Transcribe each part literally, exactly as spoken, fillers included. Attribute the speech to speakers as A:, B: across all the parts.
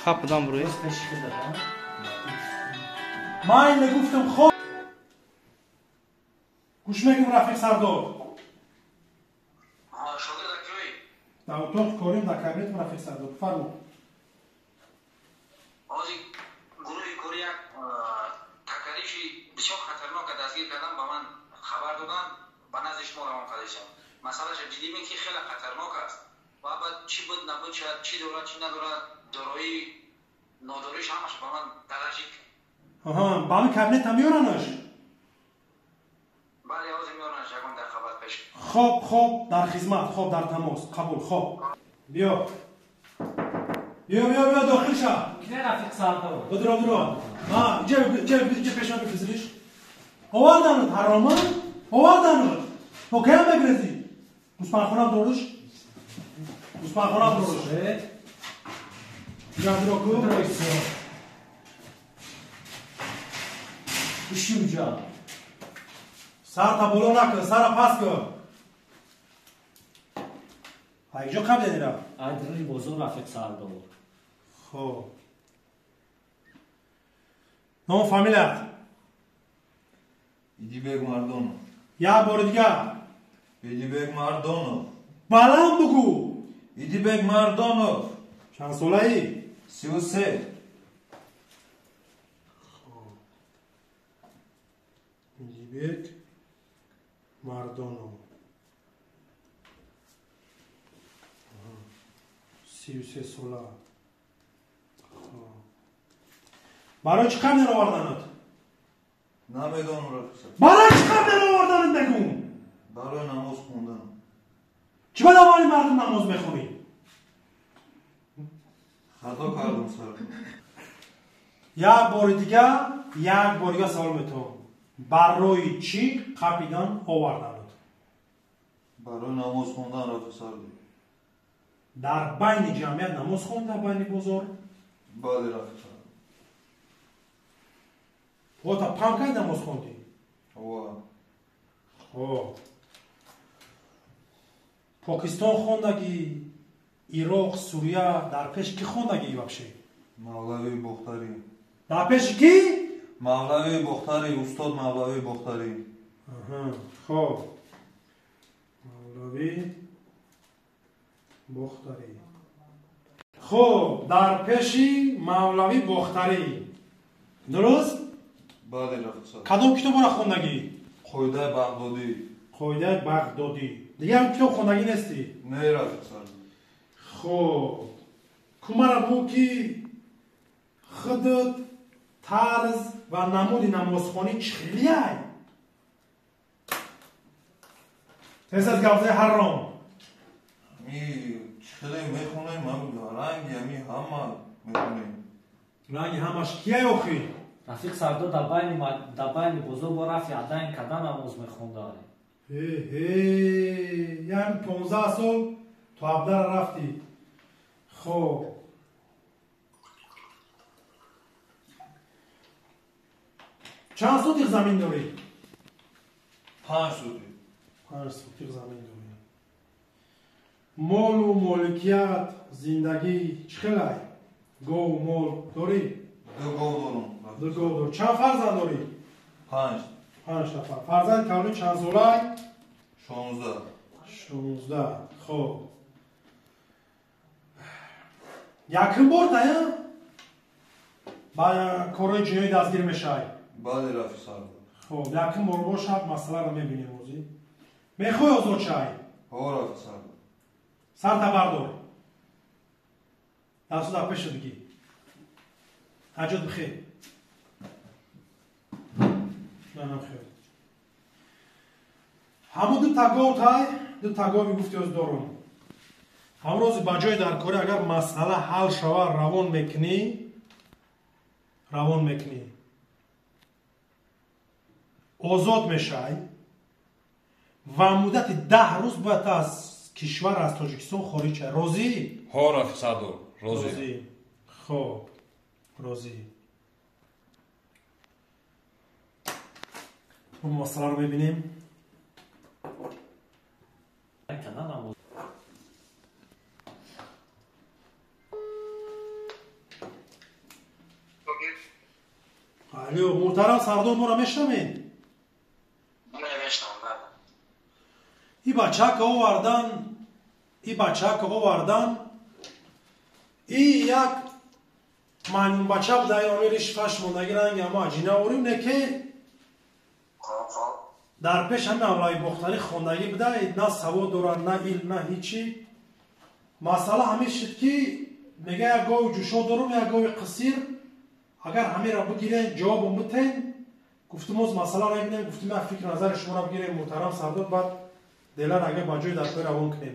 A: kapıdan buraya.
B: من گفتم خب گوش میگم رفیق سردار
C: شاگرد کیوی
B: در اتاق کاریم در کابینت رفیق سردار فرمود
C: آجی گروه کوریا تکاریشی بسیار خطرناک دستگیر کردن با من خبر دادن با نزد شما روان کرده شدم مسئله جدی می که خیلی خطرناک است و بعد چی بود نبود شاید چی دارد چی ندارد دارایی ناداریش همش با من تلاش
B: آها با همین کابینت هم میارنش
C: بله آجی میارنش یکم در خبر پیش
B: خب خب در خدمت خب در تماس قبول خب بیا بیا بیا بیا داخل شو
D: کی رفیق سردار
B: بدرو بدرو ها جه جه جه پیشا بفرستیش آوردن حراما آوردن تو کی بگرزی گوسپان خونم دورش گوسپان خونم دورش بیا درو کو
D: ایشی اونجا
B: سر تا بالا نکن سر پس کن اینجا کم دیدی را
D: ادرانی بزرگ رفیق سردار
B: خب نام فامیلت
E: ایدیبگ مردانو
B: یا بار دیگه
E: ایدیبگ مردانو
B: بلند بگو
E: ایدیبگ مردانو
B: چند ساله ای؟
E: سی و سه
B: ایدیبگ مردانو سی و سه ساله برای چی کم نر آوردنت؟
E: نمیدانم رفیق
B: برای چی کم نر آوردنت بگو
E: برای نماز خوندن
B: چی باید آوری مردم نماز بخونی؟
E: خطا کردم سر
B: یک بار دیگه یک بار دیگه سوال میتونم برای چی قپیدان آوردنت؟
E: برای نماز خوندن رفیق سردار
B: در بین جمعیت نماز خوند در بین بزرگ
E: بله رفیق سردار
B: و تا پنکای نماز خوندی
E: و
B: خب پاکستان خوندگی عراق سوریه در پیش کی خوندگی وابشه
E: مولوی بختری
B: در پیش کی
E: مولوی بختری استاد مولوی بختری
B: آها خب مولوی بختری خب در پیشی مولوی بختری درست
E: بله رفیق سردار
B: کدام کتاب را خوندگی
E: قویده بغدادی
B: قاعده بغدادی دیگه هم کتاب خوندگی نیستی
E: نه رفیق سردار
B: خب کمارا بو که خودت طرز و نمود نمازخوانی چخیلی های تیست از گفته حرام
E: می چخیلی میخونیم هم رنگی همی همه میخونیم
B: رنگی همش کیه اوخی
D: رفیق سردار در بین در بین بزرگ با رفیق عدن کدن نماز میخونده
B: هی هی یعنی پونزده سال تو عبدال رفتی خب چند سوتیق زمین داری؟
E: پنج سوتی
B: پنج سوتیق زمین داری مال و مالکیت زندگی چخیلی؟ گو مال داری؟
E: دو گو دارم
B: دو گو داری چند فرزند داری؟
E: پنج
B: پنج نفر فرزند کاملی چند ساله؟
E: شانزده
B: شانزده خب یکم برد ها؟ با کارهای جنایی دستگیر میشه
E: بله رفیق سردار
B: خب یکم بار باشد مسئله رو میبینیم موزی میخوای آزاد شای
E: ها رفیق سردار
B: سر تا بردار دستو در پیش بگی حجات بخیر نه نه خیر همون دو تگاو تای دو تگاو میگفتی از دارم همون روزی بجای در کاری اگر مسئله حل شوه روان میکنی روان میکنی آزاد میشای و مدت ده روز باید از کشور از تاجیکستان خارج شد راضی؟
E: ها رفیق سردار راضی
B: راضی خب راضی اون مسئله رو ببینیم
D: کدن نماز
B: الو محترم سردار ما را میشنوین؟
C: نمیشنم بله.
B: این بچه که آوردن این بچه که آوردن این یک من بچه بوده این امیرش فش موندگی رنگ اما عجینه آوریم نه که
C: خب خب
B: در پیش همه اولای بختری خوندگی بوده نه سواد دارن نه علم نه هیچی مسئله همین شد که میگه یک گاوی جوشا دارم یک گاوی قصیر اگر همه را بگیرین جواب بتین گفتم از مسئله را ببینیم گفتم من فکر نظر شما را بگیریم محترم سردار بعد دلار اگر بجای در پای روان کنیم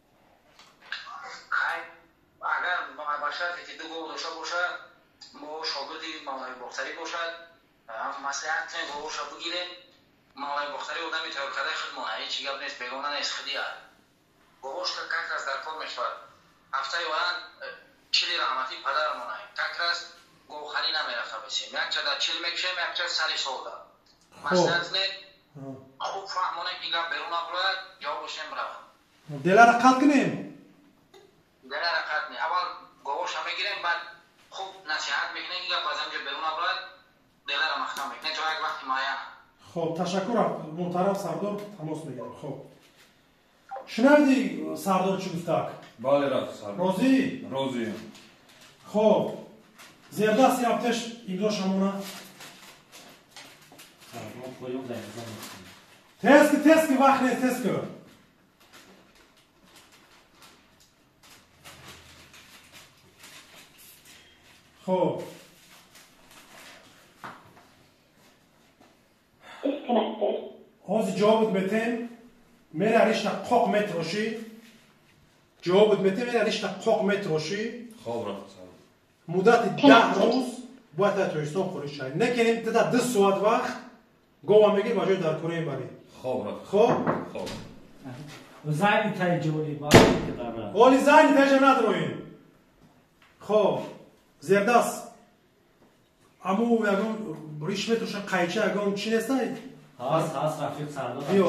C: اگر باشد که دو گاو داشته باشد ما شاگردی مولای بختری باشد مصلحت کنیم گاوش را بگیریم مولای بختری آدمی تیار کرده خدمانه هیچ گپ نیست بیگانه نیست خودی است گاوش که ککرس در کار میشود هفته آیند چلی رحمتی پدرمانه ککرس گوخری نمیرفته بسیم یک چه در چل میکشیم یک چه سری سودا مصلحت نید خوب فهمانه که گپ بیرون باید یا باشیم روان
B: دلار قد کنیم
C: دلار قد نی اول گاوش هم میگیریم بعد خوب نصیحت میکنیم که گپ از اینجا بیرون باید دلار مختم میکنیم تا یک وقتی معین
B: خب تشکر محترم سردار تماس میگیرم خب شنیدی سردار چی گفتک
E: بله رفت سردار
B: راضی
E: راضی
B: خب زیردست یافتش امضا شمونه تست که تست که وقت نیست تست که خب از جوابت بتیم میره رشته قاق متروشی جوابت بتیم میره رشته قاق متروشی
E: خوب رفت سردار
B: مدت ده روز باید تایستان خوری شاید نکنیم تا ده ساعت وقت گوه میگیر بجای در کره بری
E: خوب رفت
B: خب
E: خوب
D: زنی تای جوری باید که داره
B: ولی زنی تایجه ندروین خب زیردست امو یکم ریش متروش قیچه یکم چی نیسته؟
D: هاست هاست رفیق سردار
B: بیو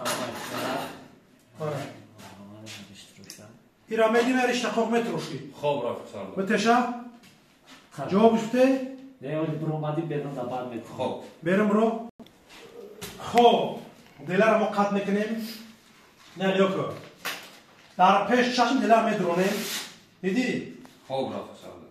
B: ایرا میگیم رشته قاق متروشی
E: خوب رفت سردار
B: بتشه جوابش بته
D: نه ولی برو اومدی بیرون در بعد میکنم
E: خوب
B: بریم برو خب دلار ما قطع میکنیم نه لیو که در پیش چشم دلار میدرونیم دیدی؟
E: خوب رفت سردار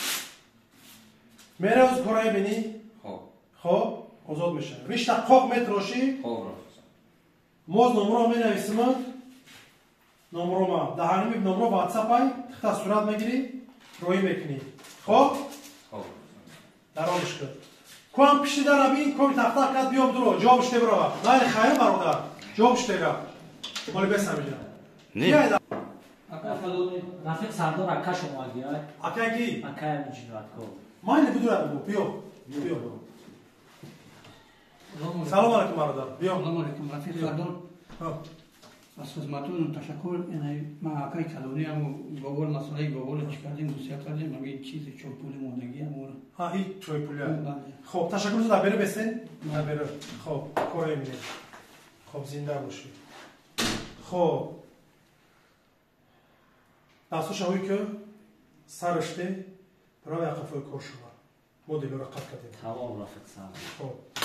B: میره از کره بینی
E: خوب
B: خب آزاد میشه رشته قاق متروشی
E: خوب رفت سردار
B: موز نمره می نویسیم نمره ما دهانی می نمره واتساپ های تخت صورت میگیری روی میکنی خب
E: خوب
B: در آنش کرد کوام پیشی در نبین کومی تخت کرد بیام درو جوابش تی برو نه خیر برادر جوابش تی را مالی بس نمیجنم نه
D: رفیق سردار اکا شما گیای
B: اکا کی
D: اکا میجنوات کو
B: ما اینه بدون بگو بیو بیو سلام علیکم برادر بیو
A: سلام علیکم رفیق سردار
B: ها
A: از خدمتتون تشکر یعنی ما اکای کلونی هم گوگل مسئله گوگل چی کردیم دوسیه کردیم مگه چیزی چون پول موندگی هم اون
B: ها این چوی پولی
A: بله.
B: خب تشکر تو در بره بسین در بره خب کره میره خب زنده باشی خب دستوش هایی که سرشته برای قفای کار شما مدل رو قطع کردیم
D: تمام رفیق سردار
B: خب